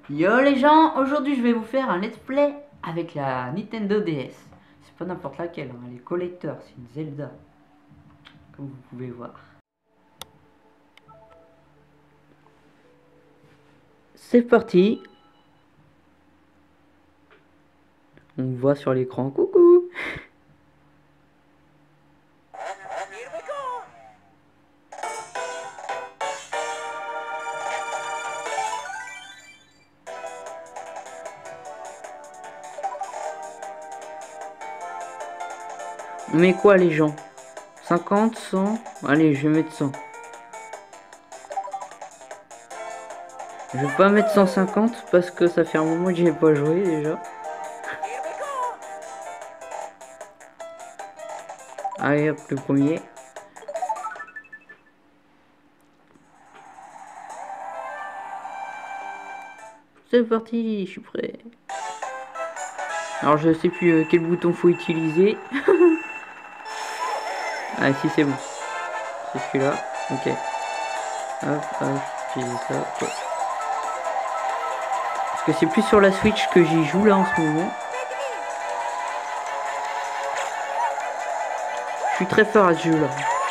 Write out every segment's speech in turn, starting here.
Yo les gens, aujourd'hui je vais vous faire un let's play avec la Nintendo DS. C'est pas n'importe laquelle, hein, elle est collector, c'est une Zelda, comme vous pouvez voir. C'est parti. On voit sur l'écran, coucou. On met quoi les gens? 50, 100? Allez, je vais mettre 100. Je vais pas mettre 150 parce que ça fait un moment que j'y ai pas joué déjà. Allez hop, le premier. C'est parti, je suis prêt. Alors je sais plus quel bouton faut utiliser. Ah si, c'est bon. C'est celui-là. Ok. Hop, hop, j'utilise ça. Ok. Parce que c'est plus sur la Switch que j'y joue là en ce moment. Je suis très fort à ce jeu là.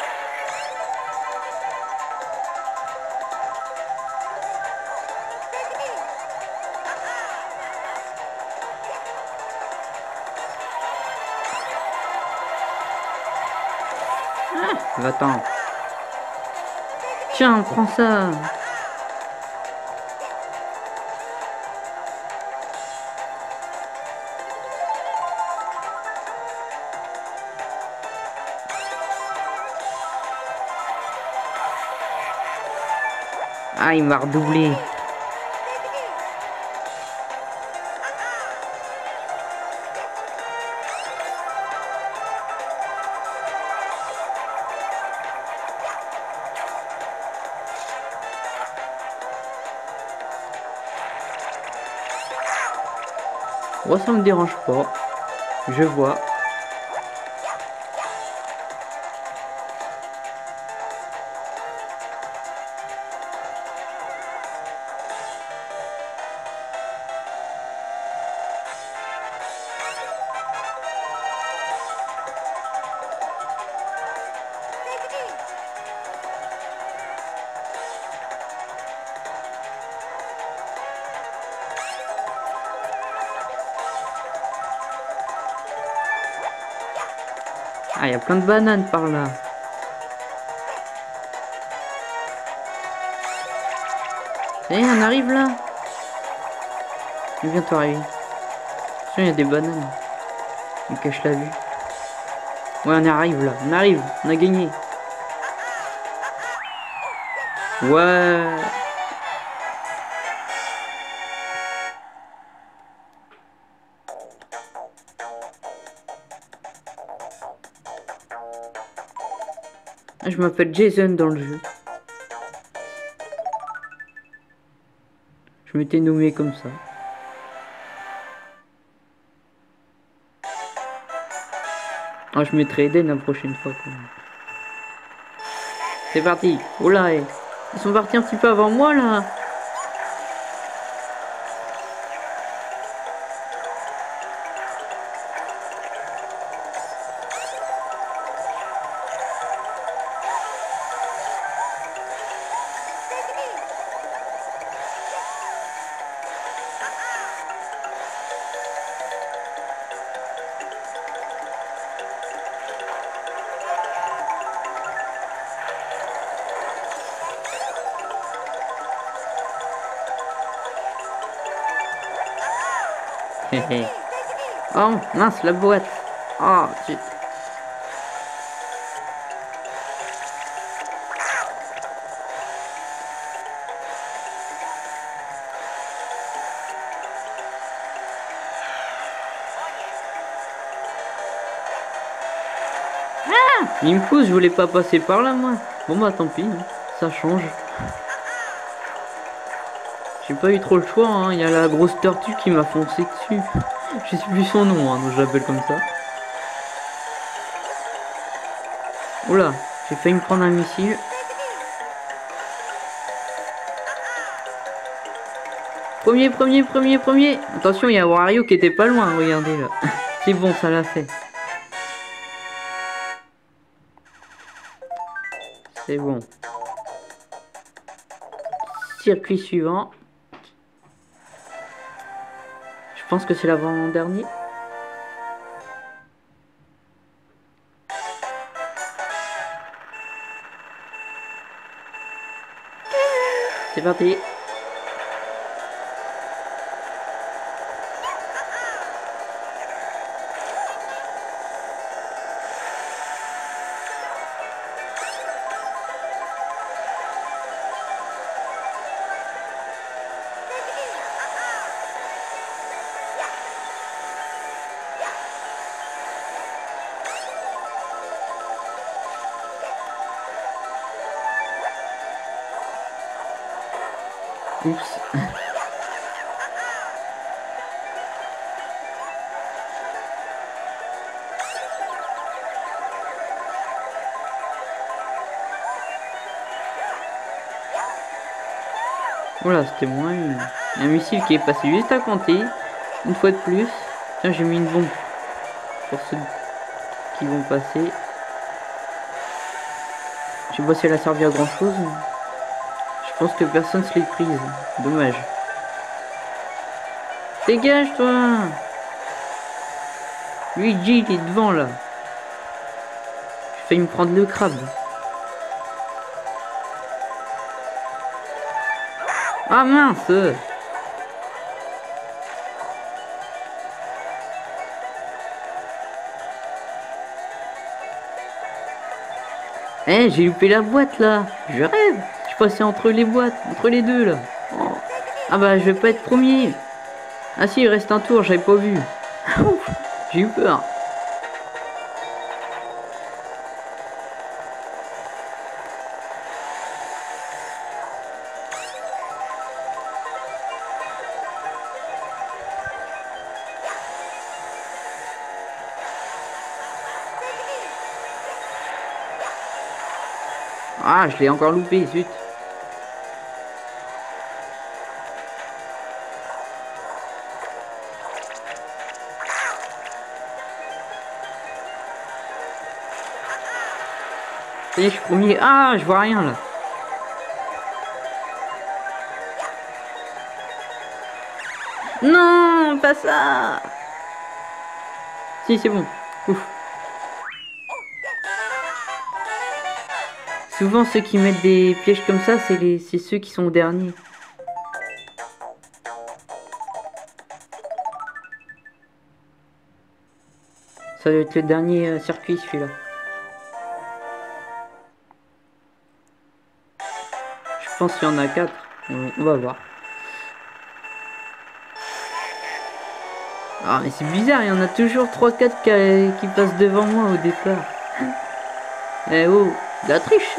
Ah, va-t'en. Tiens, prends ça. Ah, il m'a redoublé. Moi, ça me dérange pas. Je vois. Ah, il y a plein de bananes par là. Eh, on arrive là. Il vient t'arriver. Attention, il y a des bananes. Il cache la vue. Ouais, on arrive là. On arrive. On a gagné. Ouais. Ah, je m'appelle Jason dans le jeu. Je m'étais nommé comme ça. Ah, je mettrai Eden la prochaine fois quand même. C'est parti. Oh là, ils sont partis un petit peu avant moi là. Oh mince, la boîte. Oh zut. Il me pousse, je voulais pas passer par là moi. Bon bah tant pis, hein. Ça change. J'ai pas eu trop le choix, hein. Il y a la grosse tortue qui m'a foncé dessus. Je sais plus son nom, hein, donc je l'appelle comme ça. Oula, j'ai failli me prendre un missile. Premier, premier, premier, premier. Attention, il y a Wario qui était pas loin, regardez là. C'est bon, ça l'a fait. C'est bon. Circuit suivant. Je pense que c'est l'avant-dernier. C'est parti. Oups. Voilà, c'était moins une... Un missile qui est passé juste à compter. Une fois de plus. Tiens, j'ai mis une bombe pour ceux qui vont passer. Je sais pas si elle a servi à grand chose. Mais... je pense que personne se l'est prise. Dommage. Dégage toi! Luigi, il est devant là. J'ai failli me prendre le crabe. Ah mince! Eh, j'ai loupé la boîte là. Je rêve. Je passais entre les boîtes, entre les deux là. Oh. Ah bah je vais pas être premier. Ah si, il reste un tour, j'avais pas vu. J'ai eu peur. Ah, je l'ai encore loupé, zut. Ça y est, je suis premier. Ah, je vois rien là. Non, pas ça. Si, c'est bon. Ouf. Souvent, ceux qui mettent des pièges comme ça, c'est ceux qui sont au dernier. Ça doit être le dernier circuit, celui-là. Je pense qu'il y en a 4. On va voir. Ah, mais c'est bizarre, il y en a toujours 3-4 qui passent devant moi au départ. Eh oh, la triche!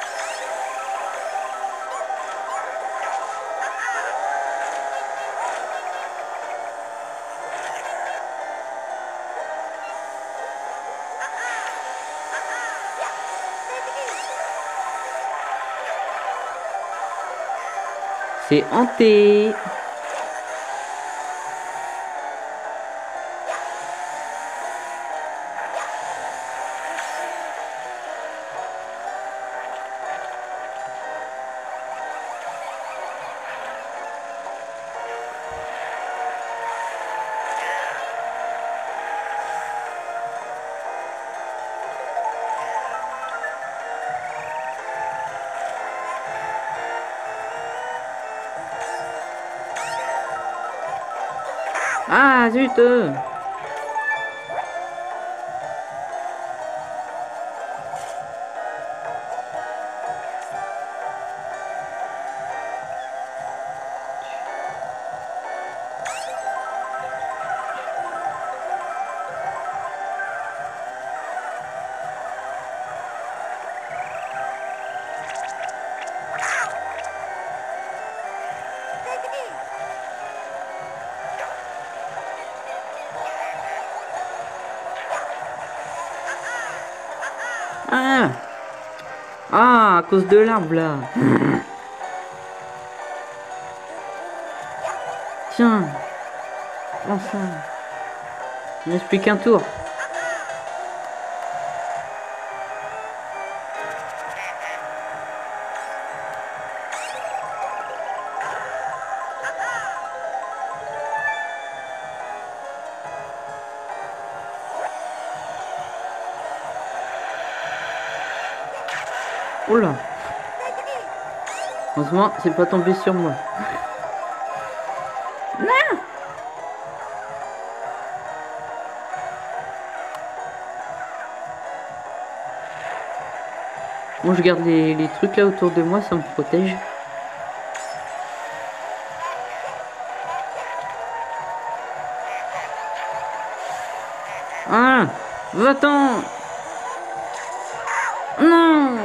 C'est hanté. Ah zut! Ah! Ah, à cause de l'arbre là. Tiens. Enfin. Il ne reste plus qu'un tour. Oh là. Heureusement, c'est pas tombé sur moi. Non. Bon, je garde les trucs là autour de moi, ça me protège. Ah, va-t'en. Non.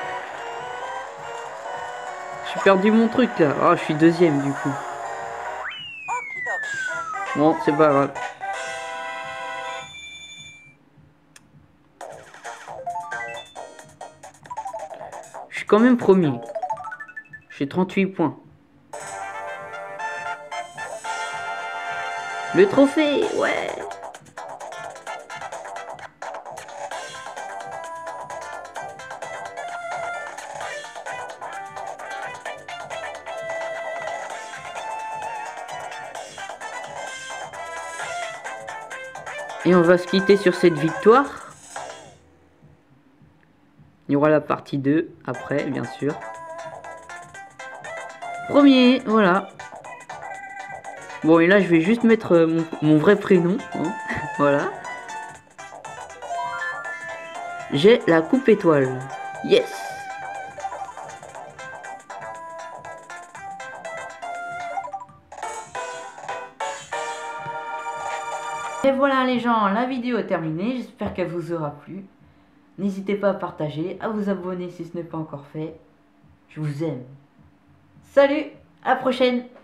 J'ai perdu mon truc là. Ah, je suis deuxième du coup. Bon, c'est pas grave. Je suis quand même premier. J'ai 38 points. Le trophée, ouais. Et on va se quitter sur cette victoire. Il y aura la partie 2 après, bien sûr. Premier, voilà. Bon, et là, je vais juste mettre mon vrai prénom. Hein. Voilà. J'ai la coupe étoile. Yes! Et voilà les gens, la vidéo est terminée. J'espère qu'elle vous aura plu. N'hésitez pas à partager, à vous abonner si ce n'est pas encore fait. Je vous aime. Salut, à la prochaine!